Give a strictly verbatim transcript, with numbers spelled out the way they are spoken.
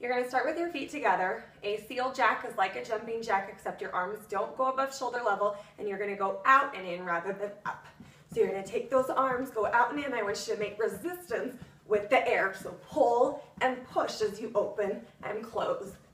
You're going to start with your feet together. A seal jack is like a jumping jack, except your arms don't go above shoulder level, and you're going to go out and in rather than up. So you're going to take those arms, go out and in. I want you to make resistance with the air. So pull and push as you open and close.